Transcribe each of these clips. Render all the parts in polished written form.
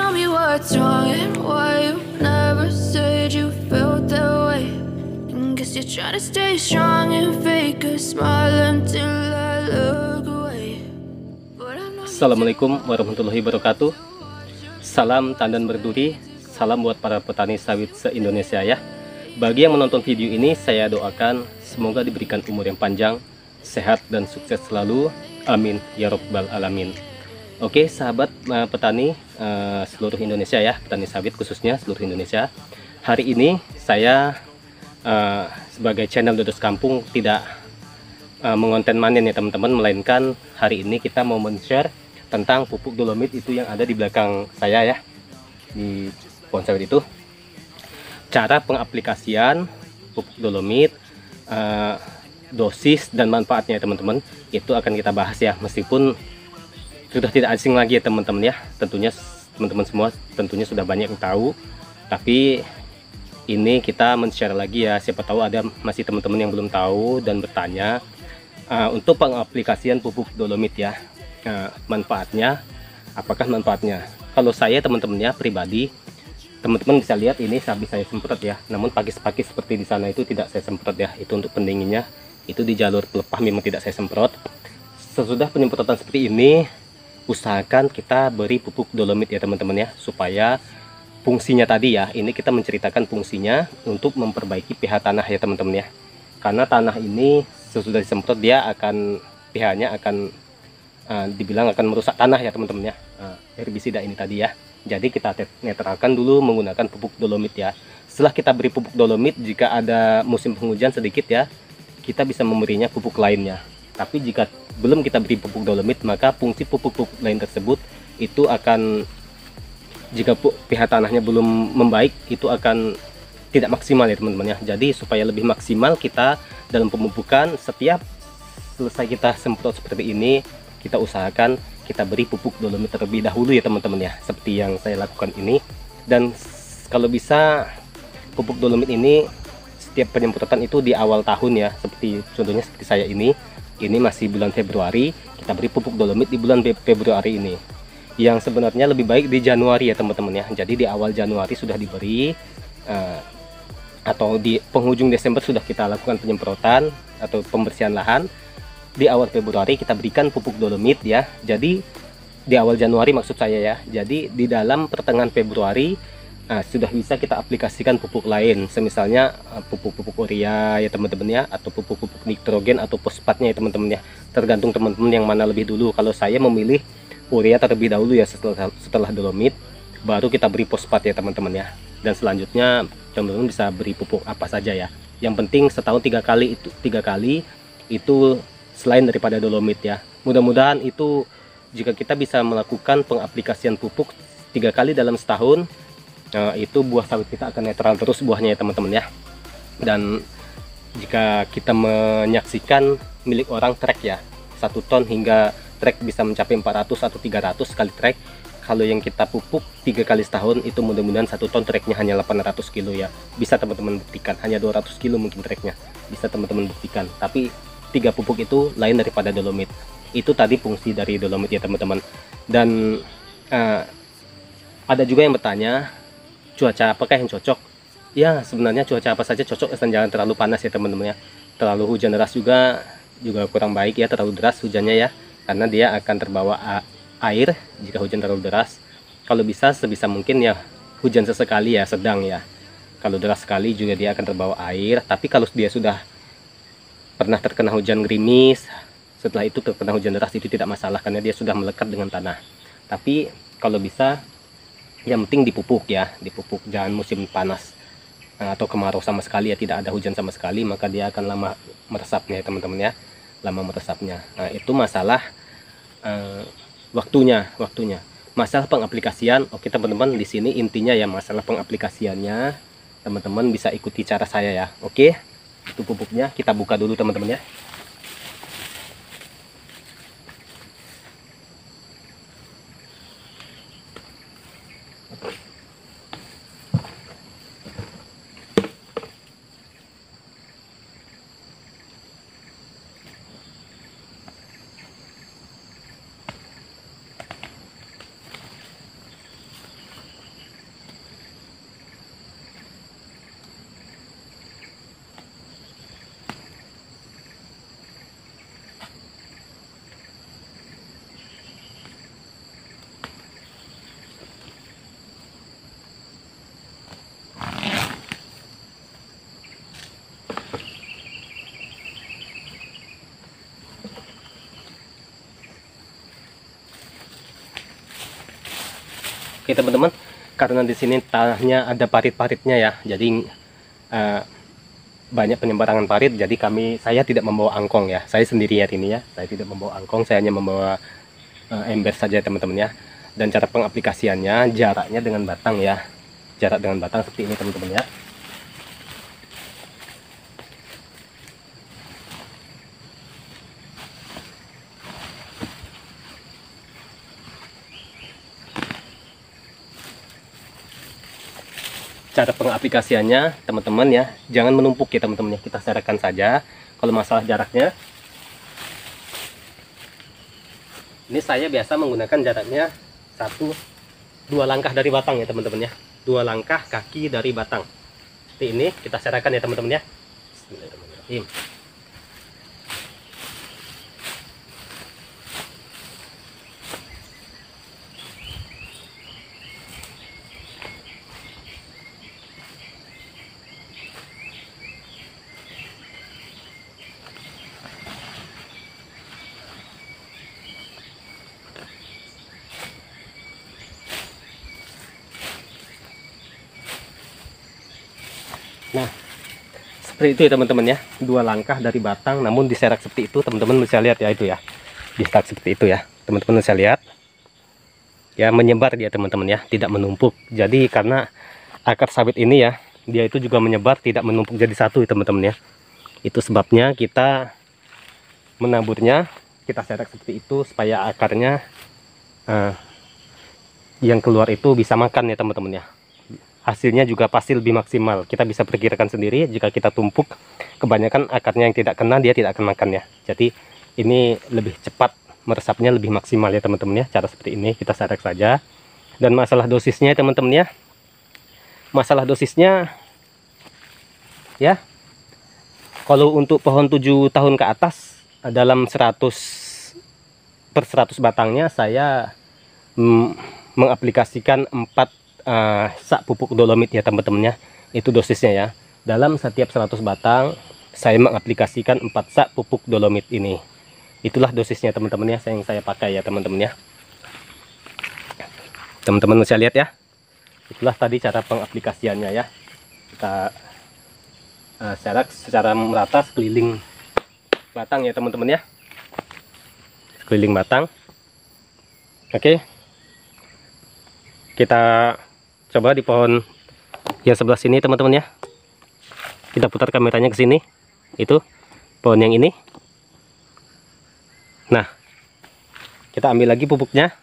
tell me what's wrong and why you never said you felt that way. And guess you're trying to stay strong and fake a smile until I look away. Assalamualaikum warahmatullahi wabarakatuh. Salam tandan berduri. Salam buat para petani sawit se-Indonesia ya. Bagi yang menonton video ini, saya doakan semoga diberikan umur yang panjang, sehat dan sukses selalu. Amin ya rabbal alamin. Oke sahabat petani seluruh Indonesia ya, petani sawit khususnya seluruh Indonesia. Hari ini saya sebagai channel Dodos Kampung tidak mengonten manen ya teman-teman, melainkan hari ini kita mau men-share tentang pupuk dolomit itu yang ada di belakang saya ya, di pohon sawit itu. Cara pengaplikasian pupuk dolomit, dosis dan manfaatnya teman-teman, itu akan kita bahas ya, meskipun sudah tidak asing lagi ya teman-teman ya. Tentunya teman-teman semua tentunya sudah banyak yang tahu, tapi ini kita men-share lagi ya, siapa tahu ada masih teman-teman yang belum tahu dan bertanya untuk pengaplikasian pupuk dolomit ya. Manfaatnya, apakah manfaatnya? Kalau saya teman-teman ya pribadi, teman-teman bisa lihat ini habis saya semprot ya, namun pakis-pakis seperti di sana itu tidak saya semprot ya, itu untuk pendinginnya, itu di jalur pelepah memang tidak saya semprot. Sesudah penyemprotan seperti ini, usahakan kita beri pupuk dolomit ya teman-teman ya, supaya fungsinya tadi ya, ini kita menceritakan fungsinya untuk memperbaiki pH tanah ya teman-teman ya. Karena tanah ini sesudah disemprot dia akan pH-nya akan dibilang akan merusak tanah ya teman-teman ya, herbisida ini tadi ya. Jadi kita netralkan dulu menggunakan pupuk dolomit ya. Setelah kita beri pupuk dolomit, jika ada musim penghujan sedikit ya, kita bisa memberinya pupuk lainnya. Tapi jika belum kita beri pupuk dolomit, maka fungsi pupuk-pupuk lain tersebut itu akan, jika pH tanahnya belum membaik, itu akan tidak maksimal ya teman-teman ya. Jadi supaya lebih maksimal kita dalam pemupukan, setiap selesai kita semprot seperti ini, kita usahakan kita beri pupuk dolomit terlebih dahulu ya teman-teman ya, seperti yang saya lakukan ini. Dan kalau bisa pupuk dolomit ini setiap penyemprotan itu di awal tahun ya, seperti contohnya seperti saya ini masih bulan Februari, kita beri pupuk dolomit di bulan Februari ini. Yang sebenarnya lebih baik di Januari ya teman-teman ya. Jadi di awal Januari sudah diberi, atau di penghujung Desember sudah kita lakukan penyemprotan atau pembersihan lahan. Di awal Februari kita berikan pupuk dolomit ya. Jadi di awal Januari maksud saya ya. Jadi di dalam pertengahan Februari sudah bisa kita aplikasikan pupuk lain, semisalnya pupuk-pupuk urea ya teman-teman ya, atau pupuk-pupuk nitrogen atau fosfatnya ya teman-teman ya. Tergantung teman-teman yang mana lebih dulu. Kalau saya memilih urea terlebih dahulu ya, setelah dolomit baru kita beri fosfat ya teman-teman ya. Dan selanjutnya teman-teman bisa beri pupuk apa saja ya. Yang penting setahun 3 kali itu selain daripada dolomit ya. Mudah-mudahan itu jika kita bisa melakukan pengaplikasian pupuk 3 kali dalam setahun, itu buah sawit kita akan netral terus buahnya ya teman-teman ya. Dan jika kita menyaksikan milik orang trek ya, 1 ton hingga trek bisa mencapai 400 atau 300 kali trek. Kalau yang kita pupuk 3 kali setahun, itu mudah-mudahan 1 ton treknya hanya 800 kilo ya. Bisa teman-teman buktikan, hanya 200 kilo mungkin treknya, bisa teman-teman buktikan. Tapi 3 pupuk itu lain daripada dolomit. Itu tadi fungsi dari dolomit ya teman-teman. Dan ada juga yang bertanya, cuaca apakah yang cocok? Ya sebenarnya cuaca apa saja cocok, asal jangan terlalu panas ya teman-teman ya. Terlalu hujan deras juga kurang baik ya, terlalu deras hujannya ya, karena dia akan terbawa air jika hujan terlalu deras. Kalau bisa sebisa mungkin ya hujan sesekali ya, sedang ya. Kalau deras sekali juga dia akan terbawa air. Tapi kalau dia sudah pernah terkena hujan gerimis, setelah itu terkena hujan deras, itu tidak masalah karena dia sudah melekat dengan tanah. Tapi kalau bisa yang penting dipupuk ya, dipupuk, jangan musim panas atau kemarau sama sekali ya, tidak ada hujan sama sekali, maka dia akan lama meresapnya ya teman-teman ya, lama meresapnya. Nah itu masalah waktunya. Masalah pengaplikasian, oke teman-teman, di sini intinya ya masalah pengaplikasiannya, teman-teman bisa ikuti cara saya ya. Oke, itu pupuknya kita buka dulu teman-teman ya. Oke teman-teman, karena di sini tanahnya ada parit-paritnya ya, jadi banyak penyebarangan parit, jadi saya tidak membawa angkong ya, saya sendiri ya ini ya, saya tidak membawa angkong, saya hanya membawa ember saja teman-teman ya. Dan cara pengaplikasiannya, jaraknya dengan batang ya, jarak dengan batang seperti ini teman-teman ya. Cara pengaplikasiannya teman-teman ya, jangan menumpuk ya teman-teman ya, kita seretkan saja. Kalau masalah jaraknya, ini saya biasa menggunakan jaraknya 1-2 langkah dari batang ya teman-teman ya, 2 langkah kaki dari batang seperti ini, kita seretkan ya teman-teman ya. Bismillahirrahmanirrahim. Nah, seperti itu ya teman-teman ya, 2 langkah dari batang, namun diserak seperti itu teman-teman bisa lihat ya, itu ya, diserak seperti itu ya teman-teman bisa lihat ya, menyebar dia teman-teman ya, tidak menumpuk. Jadi karena akar sawit ini ya, dia itu juga menyebar, tidak menumpuk jadi satu ya teman-teman ya. Itu sebabnya kita menaburnya, kita serak seperti itu supaya akarnya yang keluar itu bisa makan ya teman-teman ya. Hasilnya juga pasti lebih maksimal. Kita bisa perkirakan sendiri, jika kita tumpuk kebanyakan akarnya yang tidak kena, dia tidak akan makan ya. Jadi ini lebih cepat meresapnya, lebih maksimal ya teman-teman ya. Cara seperti ini kita serak saja. Dan masalah dosisnya teman-teman ya, masalah dosisnya ya, kalau untuk pohon 7 tahun ke atas, dalam 100 per 100 batangnya saya mengaplikasikan 4 sak pupuk dolomit ya teman-teman ya. Itu dosisnya ya, dalam setiap 100 batang saya mengaplikasikan 4 sak pupuk dolomit ini. Itulah dosisnya teman-teman ya, yang saya pakai ya teman-teman ya. Teman-teman bisa lihat ya, itulah tadi cara pengaplikasiannya ya. Kita serak secara merata sekeliling batang ya teman-teman ya, sekeliling batang. Oke, kita coba di pohon yang sebelah sini teman-teman ya, kita putar kameranya ke sini, itu pohon yang ini. Nah, kita ambil lagi pupuknya.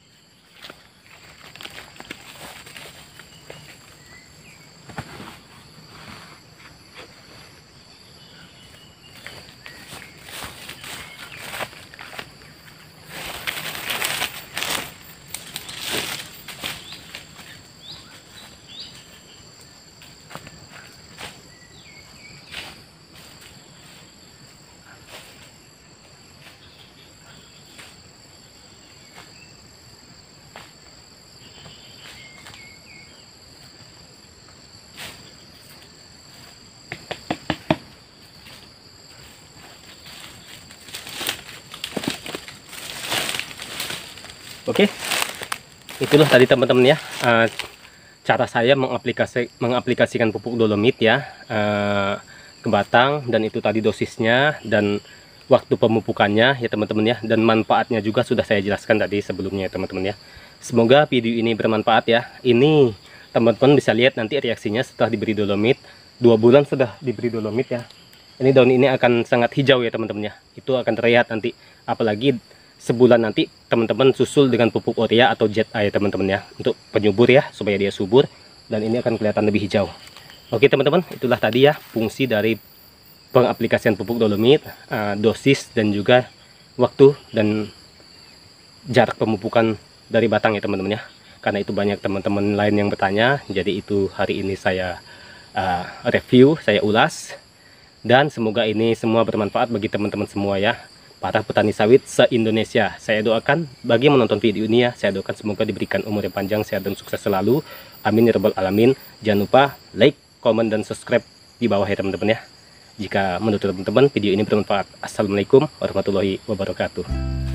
Oke, itulah tadi teman-teman ya, cara saya mengaplikasikan pupuk dolomit ya ke batang, dan itu tadi dosisnya dan waktu pemupukannya ya teman-teman ya, dan manfaatnya juga sudah saya jelaskan tadi sebelumnya ya teman-teman ya. Semoga video ini bermanfaat ya. Ini teman-teman bisa lihat nanti reaksinya setelah diberi dolomit, 2 bulan sudah diberi dolomit ya. Ini daun ini akan sangat hijau ya teman-teman ya, itu akan terlihat nanti, apalagi sebulan nanti teman-teman susul dengan pupuk urea atau jet ya teman-teman ya, untuk penyubur ya, supaya dia subur dan ini akan kelihatan lebih hijau. Oke teman-teman, itulah tadi ya fungsi dari pengaplikasian pupuk dolomit, dosis dan juga waktu dan jarak pemupukan dari batang ya teman-teman ya. Karena itu banyak teman-teman lain yang bertanya, jadi itu hari ini saya review, saya ulas, dan semoga ini semua bermanfaat bagi teman-teman semua ya, para petani sawit se-Indonesia. Saya doakan bagi yang menonton video ini ya, saya doakan semoga diberikan umur yang panjang, sehat dan sukses selalu. Amin ya rabbal alamin. Jangan lupa like, comment dan subscribe di bawah ya teman-teman ya, jika menurut teman-teman video ini bermanfaat. Assalamualaikum warahmatullahi wabarakatuh.